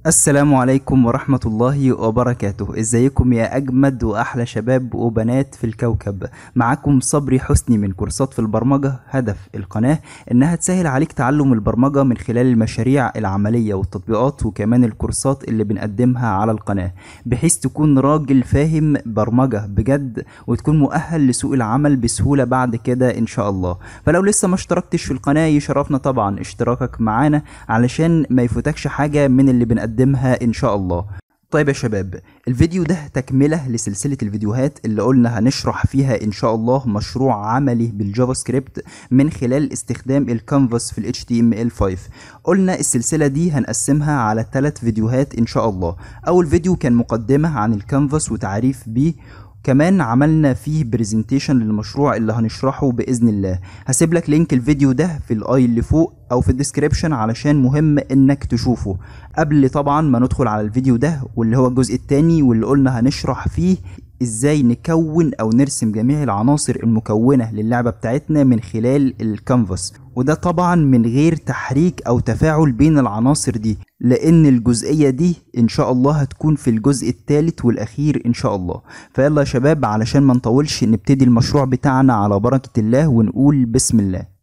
السلام عليكم ورحمة الله وبركاته. ازيكم يا اجمد واحلى شباب وبنات في الكوكب؟ معاكم صبري حسني من كورسات في البرمجة. هدف القناة انها تسهل عليك تعلم البرمجة من خلال المشاريع العملية والتطبيقات وكمان الكورسات اللي بنقدمها على القناة، بحيث تكون راجل فاهم برمجة بجد وتكون مؤهل لسوق العمل بسهولة بعد كده ان شاء الله. فلو لسه ما اشتركتش في القناة يشرفنا طبعا اشتراكك معانا علشان ما يفوتكش حاجة من اللي بنقدمها ان شاء الله. طيب يا شباب، الفيديو ده تكملة لسلسلة الفيديوهات اللي قلنا هنشرح فيها ان شاء الله مشروع عملي بالجافا سكريبت من خلال استخدام الكانفاس في ال HTML5. قلنا السلسلة دي هنقسمها على 3 فيديوهات ان شاء الله. اول فيديو كان مقدمة عن الكانفاس وتعريف بيه، كمان عملنا فيه بريزنتيشن للمشروع اللي هنشرحه باذن الله. هسيب لك لينك الفيديو ده في الاي اللي فوق او في الديسكريبشن علشان مهم انك تشوفه قبل طبعا ما ندخل على الفيديو ده واللي هو الجزء الثاني واللي قلنا هنشرح فيه ازاي نكون او نرسم جميع العناصر المكونة للعبة بتاعتنا من خلال الكانفاس، وده طبعا من غير تحريك او تفاعل بين العناصر دي، لان الجزئية دي ان شاء الله هتكون في الجزء الثالث والاخير ان شاء الله. فيلا يا شباب علشان ما نطولش نبتدي المشروع بتاعنا على بركة الله ونقول بسم الله.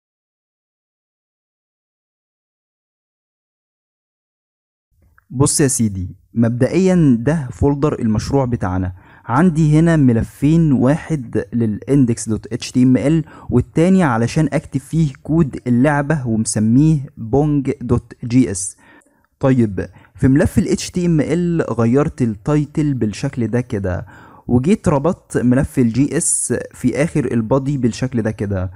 بص يا سيدي، مبدئيا ده فولدر المشروع بتاعنا. عندي هنا ملفين، واحد للاندكس.html والتاني علشان اكتب فيه كود اللعبة ومسميه bong.js. طيب في ملف ال HTML غيرت التايتل بالشكل ده كده، وجيت ربطت ملف ال JS في اخر البادي بالشكل ده كده.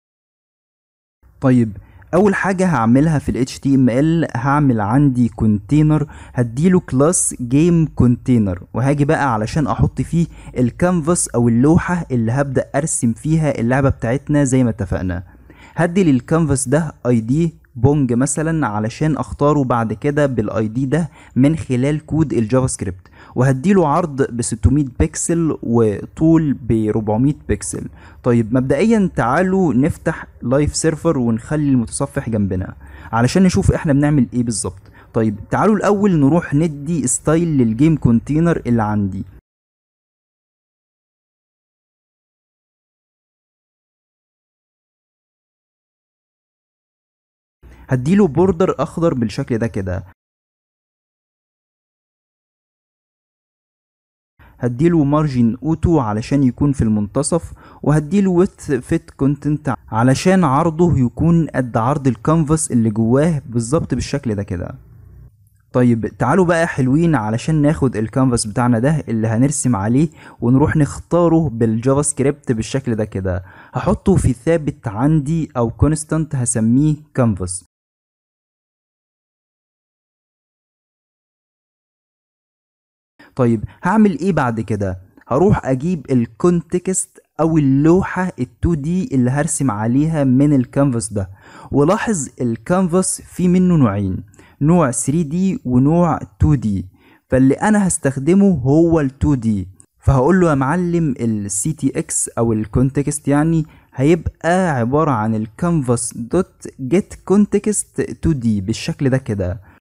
طيب اول حاجة هعملها في ال HTML هعمل عندي كونتينر هديله كلاس جيم كونتينر، وهاجي بقى علشان احط فيه الكانفاس او اللوحة اللي هبدأ ارسم فيها اللعبة بتاعتنا زي ما اتفقنا. هدي للكانفاس ده ID بونج مثلا علشان اختاره بعد كده بالاي دي ده من خلال كود الجافا سكريبت، وهديله عرض ب 600 بكسل وطول ب 400 بكسل. طيب مبدئيا تعالوا نفتح لايف سيرفر ونخلي المتصفح جنبنا علشان نشوف احنا بنعمل ايه بالظبط. طيب تعالوا الاول نروح ندي ستايل للجيم كونتينر اللي عندي. هديله بوردر اخضر بالشكل ده كده، هديله مارجن اوتو علشان يكون في المنتصف، وهديله width fit content علشان عرضه يكون قد عرض الكانفاس اللي جواه بالظبط بالشكل ده كده. طيب تعالوا بقى حلوين علشان ناخد الكانفاس بتاعنا ده اللي هنرسم عليه ونروح نختاره بالجافا سكريبت بالشكل ده كده. هحطه في ثابت عندي او كونستانت هسميه كانفاس. طيب هعمل ايه بعد كده؟ هروح اجيب الكونتكست او اللوحة ال2 دي اللي هرسم عليها من الكانفاس ده. ولاحظ الكانفاس في منه نوعين، نوع 3D ونوع 2D، فاللي انا هستخدمه هو ال2D. فهقول له يا معلم ال CTX او الكونتكست يعني هيبقى عبارة عن الكانفاس دوت جيت كونتكست 2D بالشكل ده كده.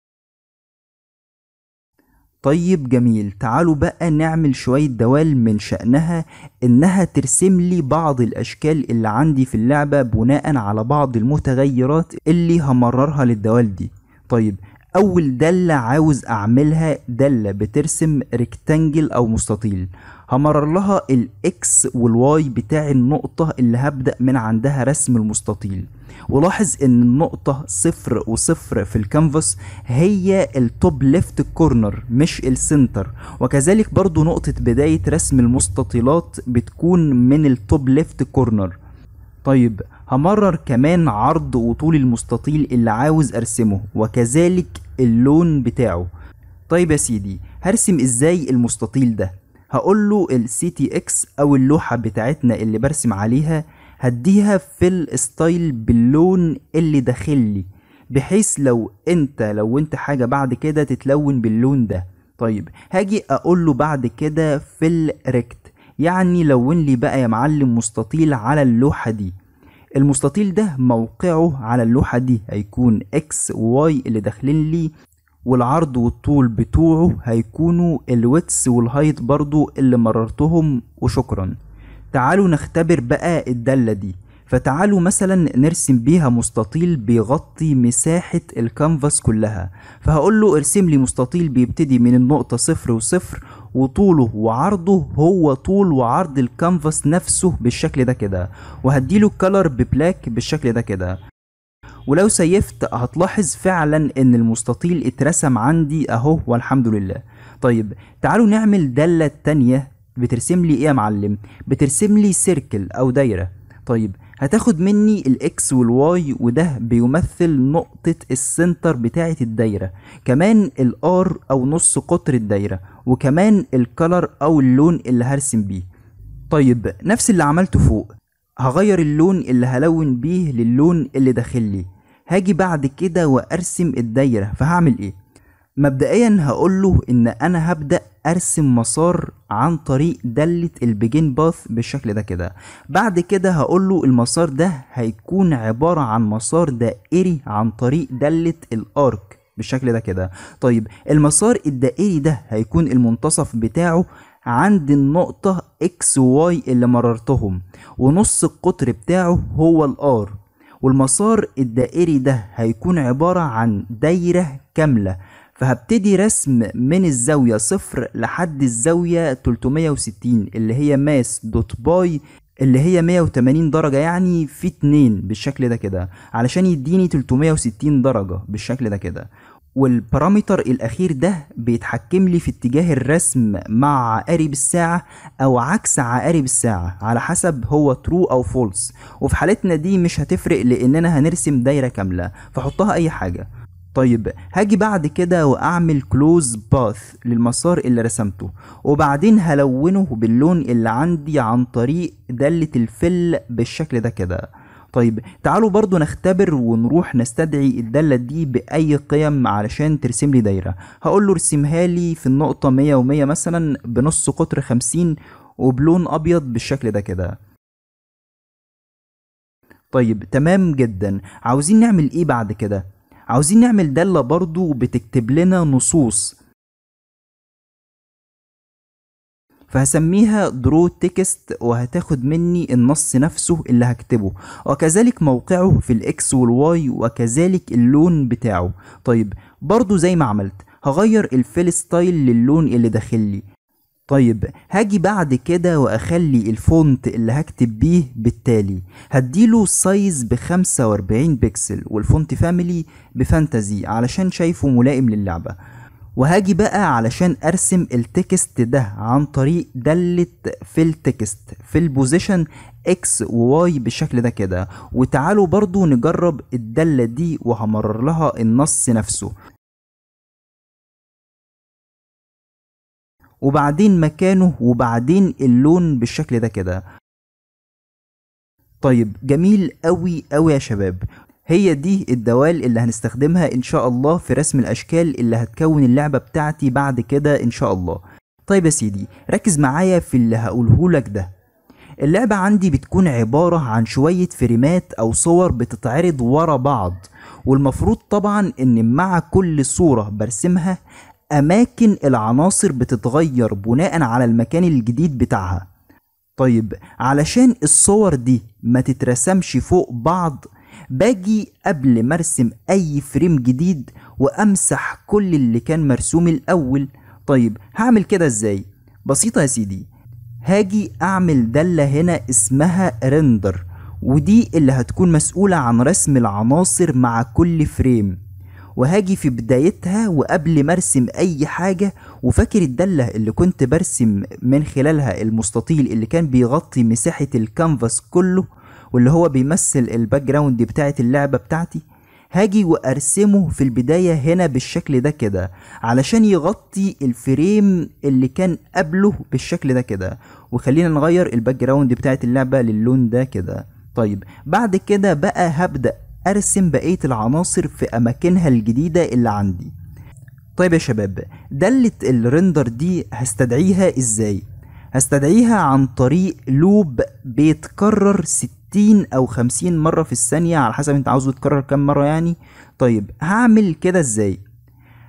طيب جميل، تعالوا بقى نعمل شوية دوال من شأنها انها ترسم لي بعض الاشكال اللي عندي في اللعبة بناء على بعض المتغيرات اللي همررها للدوال دي. طيب اول دالة عاوز اعملها دالة بترسم ريكتانجل او مستطيل، همرر لها الاكس والواي بتاع النقطة اللي هبدأ من عندها رسم المستطيل. ولاحظ ان النقطة 0 و0 في الكانفاس هي التوب ليفت كورنر مش السنتر، وكذلك برضو نقطة بداية رسم المستطيلات بتكون من التوب ليفت كورنر. طيب همرر كمان عرض وطول المستطيل اللي عاوز ارسمه وكذلك اللون بتاعه. طيب يا سيدي، هرسم ازاي المستطيل ده؟ هقوله ال CTX او اللوحة بتاعتنا اللي برسم عليها هديها في الستايل باللون اللي داخلي، بحيث لو انت حاجة بعد كده تتلون باللون ده. طيب هاجي اقوله بعد كده في الريكت، يعني لون لي بقى يا معلم مستطيل على اللوحة دي. المستطيل ده موقعه على اللوحة دي هيكون X و Y اللي داخلين لي، والعرض والطول بتوعه هيكونوا الويتس والهايت برضو اللي مررتهم، وشكرا. تعالوا نختبر بقى الدالة دي. فتعالوا مثلا نرسم بيها مستطيل بيغطي مساحة الكانفاس كلها. فهقول له ارسم لي مستطيل بيبتدي من النقطة 0 و0، وطوله وعرضه هو طول وعرض الكانفاس نفسه بالشكل ده كده، وهديله كلر ببلاك بالشكل ده كده. ولو سيفت هتلاحظ فعلا ان المستطيل اترسم عندي اهو، والحمد لله. طيب تعالوا نعمل دالة تانية. بترسم لي ايه يا معلم؟ بترسم لي سيركل او دايرة. طيب هتاخد مني الاكس والواي، وده بيمثل نقطة السنتر بتاعة الدايرة، كمان الار او نص قطر الدايرة، وكمان الكلر او اللون اللي هرسم بيه. طيب نفس اللي عملته فوق، هغير اللون اللي هلون بيه للون اللي داخل لي. هاجي بعد كده وارسم الدايرة. فهعمل ايه؟ مبدئيا هقوله ان انا هبدأ ارسم مسار عن طريق دالة البيجين باث بالشكل ده كده. بعد كده هقوله المسار ده هيكون عبارة عن مسار دائري عن طريق دالة الارك بالشكل ده كده. طيب المسار الدائري ده هيكون المنتصف بتاعه عند النقطة اكس وواي اللي مررتهم، ونص القطر بتاعه هو الار. والمسار الدائري ده هيكون عبارة عن دايرة كاملة. فهبتدي رسم من الزاوية 0 لحد الزاوية 360 اللي هي ماس دوت باي، اللي هي 180 درجة يعني في 2 بالشكل ده كده، علشان يديني 360 درجة بالشكل ده كده. والبارامتر الاخير ده بيتحكم لي في اتجاه الرسم مع عقارب الساعة او عكس عقارب الساعة، على حسب هو ترو او فولس. وفي حالتنا دي مش هتفرق لاننا هنرسم دايرة كاملة، فحطها اي حاجة. طيب هاجي بعد كده واعمل كلوز باث للمسار اللي رسمته، وبعدين هلونه باللون اللي عندي عن طريق دالة الفل بالشكل ده كده. طيب تعالوا برضو نختبر ونروح نستدعي الدالة دي بأي قيم علشان ترسم لي دايرة. هقول له ارسمها لي في النقطة 100 و100 مثلا بنص قطر 50 وبلون أبيض بالشكل ده كده. طيب تمام جدا. عاوزين نعمل ايه بعد كده؟ عاوزين نعمل دالة برضو بتكتب لنا نصوص. فهسميها درو تكست، وهتاخد مني النص نفسه اللي هكتبه، وكذلك موقعه في الاكس والواي، وكذلك اللون بتاعه. طيب برضو زي ما عملت هغير الفيل ستايل للون اللي داخلي. طيب هاجي بعد كده واخلي الفونت اللي هكتب بيه بالتالي، هديله سايز ب45 بكسل، والفونت فاميلي بفانتازي علشان شايفه ملائم للعبة. وهاجي بقى علشان ارسم التكست ده عن طريق دالة في التكست في البوزيشن اكس وواي بالشكل ده كده. وتعالوا برضو نجرب الدالة دي وهمرر لها النص نفسه، وبعدين مكانه، وبعدين اللون بالشكل ده كده. طيب جميل قوي قوي يا شباب. هي دي الدوال اللي هنستخدمها ان شاء الله في رسم الاشكال اللي هتكون اللعبة بتاعتي بعد كده ان شاء الله. طيب يا سيدي ركز معايا في اللي هقوله لك ده. اللعبة عندي بتكون عبارة عن شوية فريمات او صور بتتعرض ورا بعض، والمفروض طبعا ان مع كل صورة برسمها اماكن العناصر بتتغير بناء على المكان الجديد بتاعها. طيب علشان الصور دي ما تترسمش فوق بعض، باجي قبل ما ارسم اي فريم جديد وامسح كل اللي كان مرسوم الاول. طيب هعمل كده ازاي؟ بسيطة يا سيدي. هاجي اعمل دالة هنا اسمها ريندر، ودي اللي هتكون مسؤولة عن رسم العناصر مع كل فريم. وهاجي في بدايتها وقبل ما ارسم اي حاجة، وفاكر الدالة اللي كنت برسم من خلالها المستطيل اللي كان بيغطي مساحة الكانفاس كله، واللي هو بيمثل الباك جراوند بتاعة اللعبة بتاعتي، هاجي وارسمه في البداية هنا بالشكل ده كده علشان يغطي الفريم اللي كان قبله بالشكل ده كده. وخلينا نغير الباك جراوند بتاعة اللعبة للون ده كده. طيب بعد كده بقى هبدأ ارسم بقية العناصر في اماكنها الجديدة اللي عندي. طيب يا شباب، دالة الريندر دي هستدعيها ازاي؟ هستدعيها عن طريق لوب بيتكرر 60 او 50 مرة في الثانية على حسب انت عاوزه يتكرر كام مرة يعني. طيب هعمل كده ازاي؟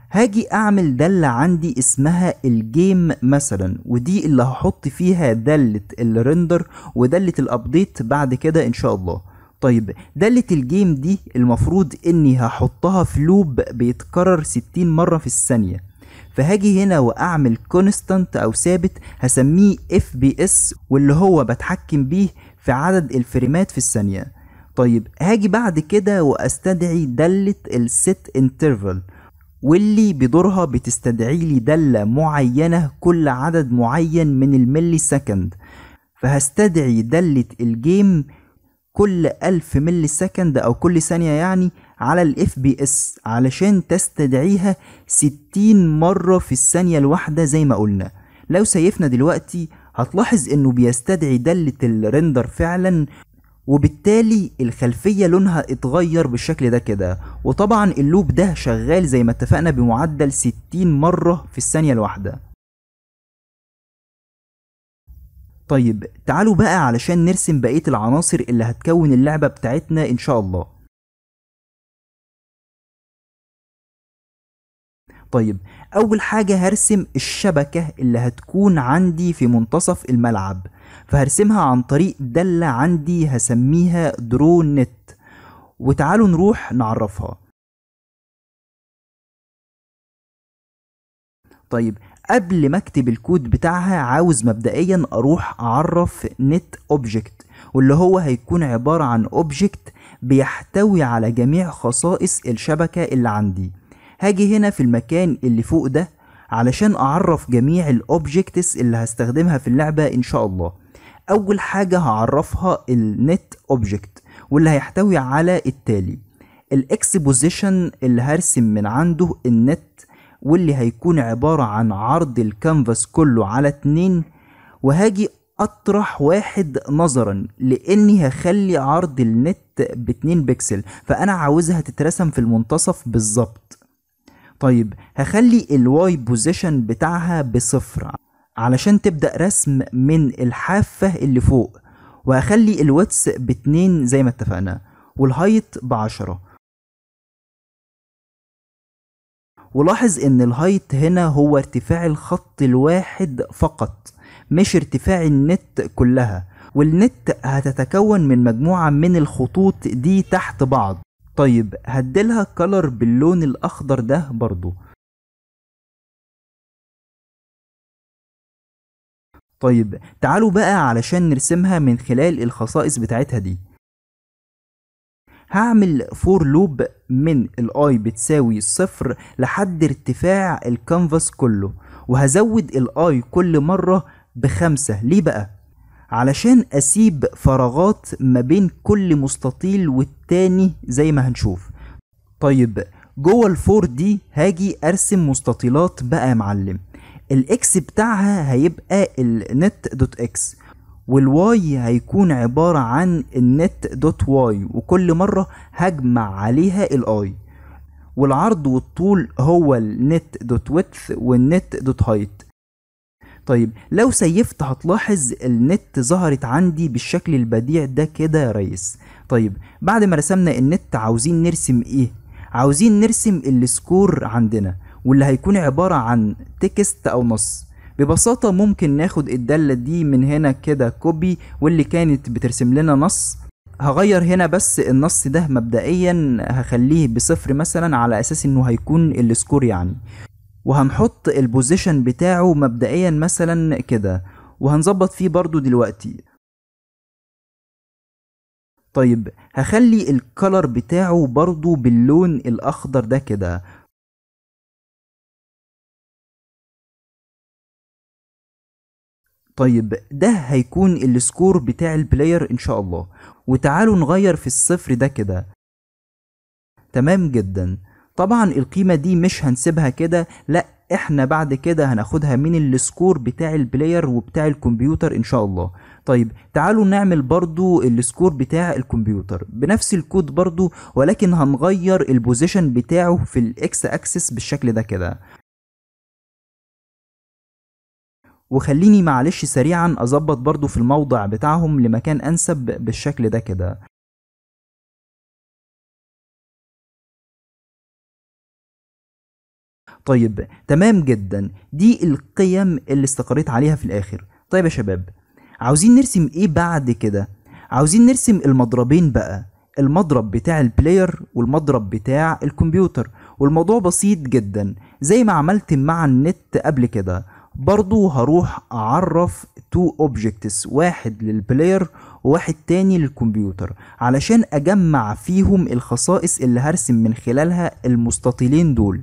هاجي اعمل دالة عندي اسمها الجيم مثلا، ودي اللي هحط فيها دالة الريندر ودالة الابديت بعد كده ان شاء الله. طيب دالة الجيم دي المفروض اني هحطها في لوب بيتكرر 60 مرة في الثانية، فهاجي هنا واعمل كونستانت او ثابت هسميه FPS، واللي هو بتحكم بيه في عدد الفريمات في الثانية. طيب هاجي بعد كده واستدعي دالة الست انترفال، واللي بدورها بتستدعي لي دالة معينة كل عدد معين من الملي سكند، فهستدعي دالة الجيم كل 1000 ملي سكند او كل ثانية يعني على ال FPS، علشان تستدعيها 60 مرة في الثانية الواحدة زي ما قلنا. لو سيفنا دلوقتي هتلاحظ انه بيستدعي دالة الريندر فعلا، وبالتالي الخلفية لونها اتغير بالشكل ده كده. وطبعا اللوب ده شغال زي ما اتفقنا بمعدل 60 مرة في الثانية الواحدة. طيب تعالوا بقى علشان نرسم بقية العناصر اللي هتكون اللعبة بتاعتنا ان شاء الله. طيب اول حاجة هرسم الشبكة اللي هتكون عندي في منتصف الملعب، فهرسمها عن طريق دالة عندي هسميها درو نت، وتعالوا نروح نعرفها. طيب قبل ما اكتب الكود بتاعها عاوز مبدئيا اروح اعرف نت اوبجكت، واللي هو هيكون عبارة عن اوبجكت بيحتوي على جميع خصائص الشبكة اللي عندي. هاجي هنا في المكان اللي فوق ده علشان اعرف جميع الاوبجكتس اللي هستخدمها في اللعبة ان شاء الله. اول حاجة هعرفها النت اوبجكت، واللي هيحتوي على التالي: الاكس بوزيشن اللي هرسم من عنده النت، واللي هيكون عبارة عن عرض الكانفاس كله على 2، وهاجي اطرح واحد نظرا لاني هخلي عرض النت ب2 بكسل، فانا عاوزها تترسم في المنتصف بالظبط. طيب هخلي الواي بوزيشن بتاعها ب0 علشان تبدأ رسم من الحافة اللي فوق، وهخلي الواتس ب2 زي ما اتفقنا، والهايت ب10. ولاحظ ان الهايت هنا هو ارتفاع الخط الواحد فقط، مش ارتفاع النت كلها، والنت هتتكون من مجموعة من الخطوط دي تحت بعض. طيب هديلها كولر باللون الاخضر ده برضو. طيب تعالوا بقى علشان نرسمها من خلال الخصائص بتاعتها دي. هعمل فور لوب من الاي بتساوي 0 لحد ارتفاع الكانفاس كله، وهزود الاي كل مرة ب5. ليه بقى؟ علشان اسيب فراغات ما بين كل مستطيل والتاني زي ما هنشوف. طيب جوه الفور دي هاجي ارسم مستطيلات بقى يا معلم. الاكس بتاعها هيبقى النت دوت اكس، والواي هيكون عبارة عن النت دوت واي، وكل مرة هجمع عليها الاي. والعرض والطول هو النت دوت ويدث والنت دوت هايت. طيب لو سيفت هتلاحظ النت ظهرت عندي بالشكل البديع ده كده يا ريس. طيب بعد ما رسمنا النت عاوزين نرسم ايه؟ عاوزين نرسم السكور عندنا، واللي هيكون عبارة عن تكست او نص. ببساطة ممكن ناخد الدالة دي من هنا كده كوبي، واللي كانت بترسم لنا نص هغير هنا بس النص ده مبدئيا هخليه ب0 مثلا على اساس انه هيكون السكور يعني، وهنحط البوزيشن بتاعه مبدئيا مثلا كده، وهنظبط فيه برضو دلوقتي. طيب هخلي الكولر بتاعه برضو باللون الاخضر ده كده. طيب ده هيكون السكور بتاع البلاير ان شاء الله، وتعالوا نغير في الصفر ده كده. تمام جدا. طبعا القيمة دي مش هنسيبها كده، لا احنا بعد كده هناخدها من السكور بتاع البلاير وبتاع الكمبيوتر ان شاء الله. طيب تعالوا نعمل برضو السكور بتاع الكمبيوتر بنفس الكود برضو، ولكن هنغير البوزيشن بتاعه في الاكس اكسس بالشكل ده كده. وخليني معلش سريعا اظبط برضو في الموضع بتاعهم لمكان انسب بالشكل ده كده. طيب تمام جدا، دي القيم اللي استقريت عليها في الاخر. طيب يا شباب، عاوزين نرسم ايه بعد كده؟ عاوزين نرسم المضربين بقى، المضرب بتاع البلاير والمضرب بتاع الكمبيوتر. والموضوع بسيط جدا زي ما عملت مع النت قبل كده. برضو هروح اعرف تو اوبجكتس، واحد للبلاير وواحد تاني للكمبيوتر، علشان اجمع فيهم الخصائص اللي هرسم من خلالها المستطيلين دول.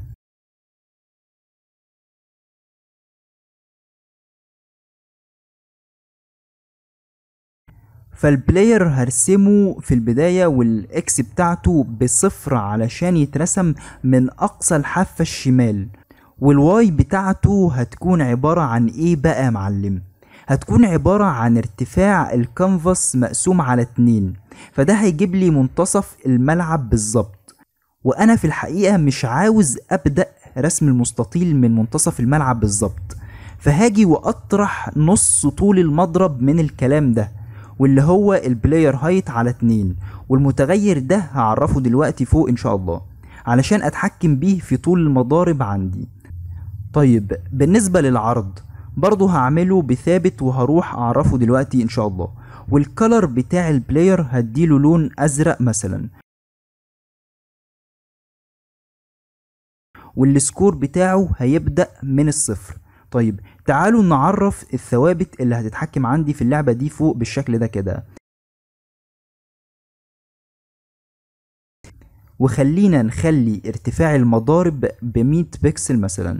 فالبلاير هرسمه في البداية والاكس بتاعته بصفر علشان يترسم من اقصى الحافة الشمال. والواي بتاعته هتكون عبارة عن ايه بقى يا معلم؟ هتكون عبارة عن ارتفاع الكانفاس مقسوم على 2، فده هيجيب لي منتصف الملعب بالظبط. وانا في الحقيقة مش عاوز ابدأ رسم المستطيل من منتصف الملعب بالظبط، فهاجي واطرح نص طول المضرب من الكلام ده، واللي هو البلاير هايت على 2، والمتغير ده هعرفه دلوقتي فوق ان شاء الله علشان اتحكم بيه في طول المضارب عندي. طيب بالنسبة للعرض برضو هعمله بثابت وهروح اعرفه دلوقتي ان شاء الله. والكلر بتاع البلاير هديله لون ازرق مثلا، والسكور بتاعه هيبدأ من الصفر. طيب تعالوا نعرف الثوابت اللي هتتحكم عندي في اللعبة دي فوق بالشكل ده كده. وخلينا نخلي ارتفاع المضارب ب100 بكسل مثلا،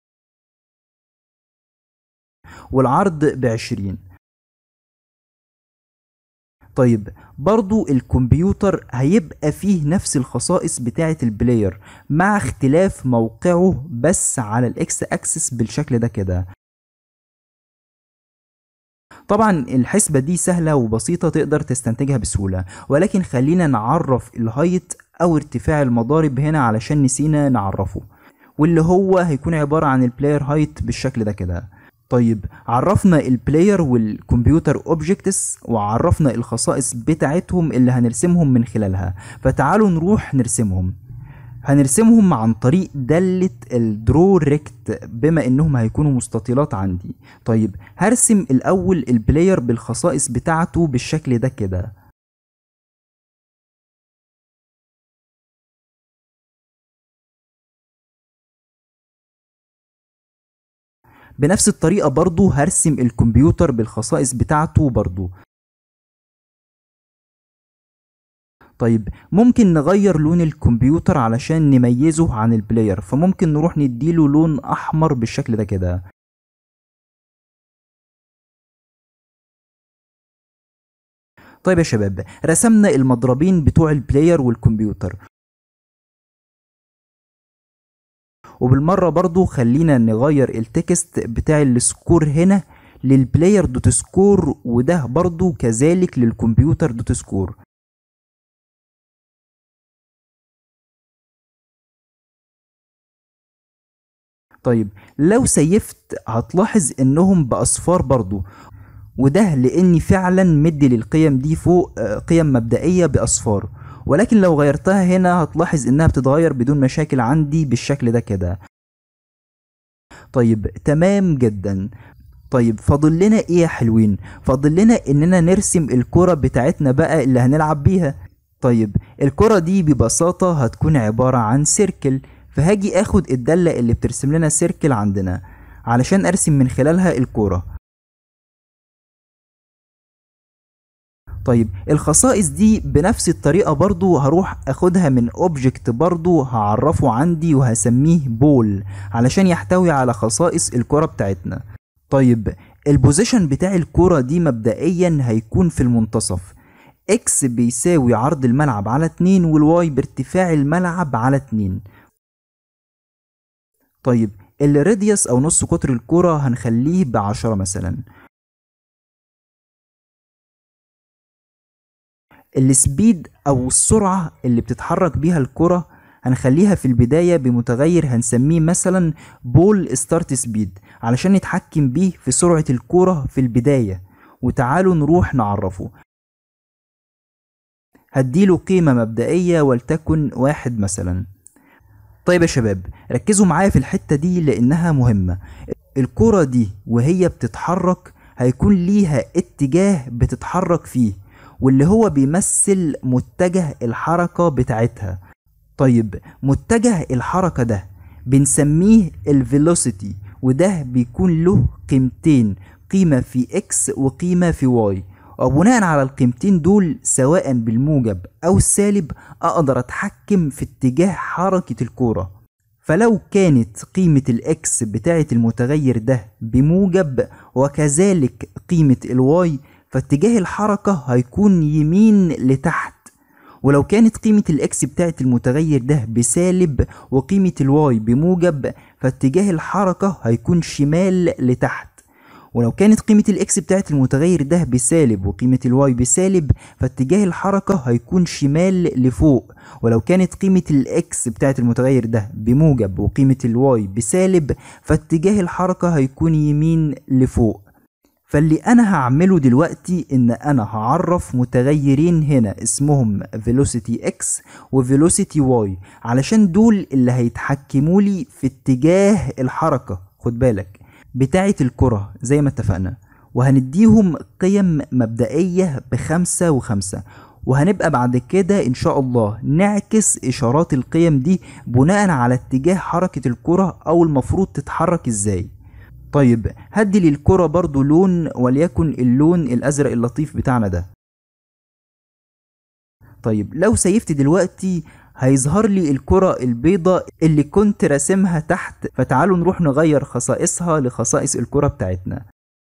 والعرض ب20. طيب برضو الكمبيوتر هيبقى فيه نفس الخصائص بتاعة البلاير مع اختلاف موقعه بس على الاكس اكسس بالشكل ده كده. طبعا الحسبة دي سهلة وبسيطة تقدر تستنتجها بسهولة، ولكن خلينا نعرف الهايت او ارتفاع المضارب هنا علشان نسينا نعرفه، واللي هو هيكون عبارة عن البلاير هايت بالشكل ده كده. طيب عرفنا البلاير والكمبيوتر اوبجكتس وعرفنا الخصائص بتاعتهم اللي هنرسمهم من خلالها، فتعالوا نروح نرسمهم. هنرسمهم عن طريق دالة الدرو ريكت بما انهم هيكونوا مستطيلات عندي. طيب هرسم الاول البلاير بالخصائص بتاعته بالشكل ده كده. بنفس الطريقة برضو هرسم الكمبيوتر بالخصائص بتاعته برضو. طيب ممكن نغير لون الكمبيوتر علشان نميزه عن البلاير، فممكن نروح نديله لون احمر بالشكل ده كده. طيب يا شباب، رسمنا المضربين بتوع البلاير والكمبيوتر، وبالمرة برضو خلينا نغير التكست بتاع السكور هنا للبلاير دوت سكور، وده برضو كذلك للكمبيوتر دوت سكور. طيب لو سيفت هتلاحظ انهم باصفار برضو، وده لاني فعلا مدي للقيم دي فوق قيم مبدئية باصفار، ولكن لو غيرتها هنا هتلاحظ انها بتتغير بدون مشاكل عندي بالشكل ده كده. طيب تمام جدا. طيب فاضل لنا ايه يا حلوين؟ فاضل لنا اننا نرسم الكرة بتاعتنا بقى اللي هنلعب بيها. طيب الكرة دي ببساطة هتكون عبارة عن سيركل، فهاجي اخد الدالة اللي بترسم لنا سيركل عندنا علشان ارسم من خلالها الكرة. طيب الخصائص دي بنفس الطريقة برضو هروح اخدها من اوبجكت برضو هعرفه عندي وهسميه بول علشان يحتوي على خصائص الكرة بتاعتنا. طيب البوزيشن بتاع الكرة دي مبدئيا هيكون في المنتصف، اكس بيساوي عرض الملعب على 2 والواي بارتفاع الملعب على 2. طيب الراديوس او نص قطر الكرة هنخليه ب10 مثلا. السبيد او السرعة اللي بتتحرك بيها الكرة هنخليها في البداية بمتغير هنسميه مثلا بول ستارت سبيد علشان نتحكم بيه في سرعة الكرة في البداية. وتعالوا نروح نعرفه، هديله قيمة مبدئية ولتكن 1 مثلا. طيب يا شباب، ركزوا معايا في الحتة دي لانها مهمة. الكرة دي وهي بتتحرك هيكون ليها اتجاه بتتحرك فيه، واللي هو بيمثل متجه الحركة بتاعتها. طيب متجه الحركة ده بنسميه الفيلوسيتي، وده بيكون له قيمتين، قيمة في اكس وقيمة في واي، وبناء على القيمتين دول سواء بالموجب او السالب اقدر اتحكم في اتجاه حركة الكورة. فلو كانت قيمة الاكس بتاعة المتغير ده بموجب وكذلك قيمة الواي، فاتجاه الحركة هيكون يمين لتحت. ولو كانت قيمة الاكس بتاعت المتغير ده بسالب وقيمة الواي بموجب، فاتجاه الحركة هيكون شمال لتحت. ولو كانت قيمة الاكس بتاعت المتغير ده بسالب وقيمة الواي بسالب، فاتجاه الحركة هيكون شمال لفوق. ولو كانت قيمة الاكس بتاعت المتغير ده بموجب وقيمة الواي بسالب، فاتجاه الحركة هيكون يمين لفوق. فاللي انا هعمله دلوقتي ان انا هعرف متغيرين هنا اسمهم velocity x و velocity y، علشان دول اللي هيتحكموا لي في اتجاه الحركة، خد بالك، بتاعة الكرة زي ما اتفقنا. وهنديهم قيم مبدئية ب5 و5، وهنبقى بعد كده ان شاء الله نعكس اشارات القيم دي بناء على اتجاه حركة الكرة او المفروض تتحرك ازاي. طيب هدي للكرة برضو لون، وليكن اللون الازرق اللطيف بتاعنا ده. طيب لو سيفت دلوقتي هيظهر لي الكرة البيضة اللي كنت راسمها تحت، فتعالوا نروح نغير خصائصها لخصائص الكرة بتاعتنا.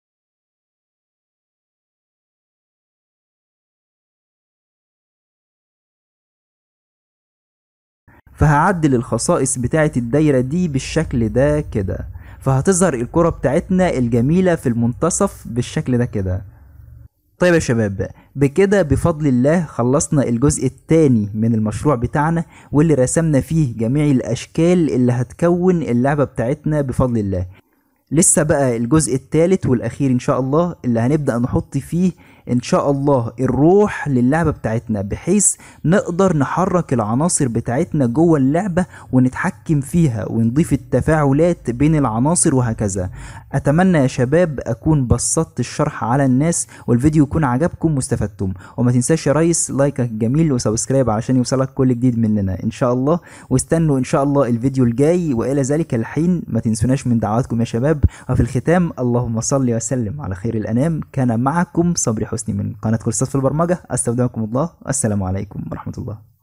فهعدل الخصائص بتاعة الدايرة دي بالشكل ده كده، فهتظهر الكرة بتاعتنا الجميلة في المنتصف بالشكل ده كده. طيب يا شباب، بكده بفضل الله خلصنا الجزء الثاني من المشروع بتاعنا، واللي رسمنا فيه جميع الاشكال اللي هتكون اللعبة بتاعتنا بفضل الله. لسه بقى الجزء الثالث والاخير ان شاء الله، اللي هنبدأ نحط فيه ان شاء الله الروح للعبة بتاعتنا، بحيث نقدر نحرك العناصر بتاعتنا جوه اللعبة ونتحكم فيها ونضيف التفاعلات بين العناصر وهكذا. اتمنى يا شباب اكون بسطت الشرح على الناس، والفيديو يكون عجبكم واستفدتم. وما تنساش يا ريس لايكك جميل وسبسكرايب علشان يوصلك كل جديد مننا ان شاء الله. واستنوا ان شاء الله الفيديو الجاي، والى ذلك الحين ما تنسوناش من دعواتكم يا شباب. وفي الختام اللهم صل وسلم على خير الانام. كان معكم صبري حسني من قناة كورسات في البرمجة. استودعكم الله، السلام عليكم ورحمة الله.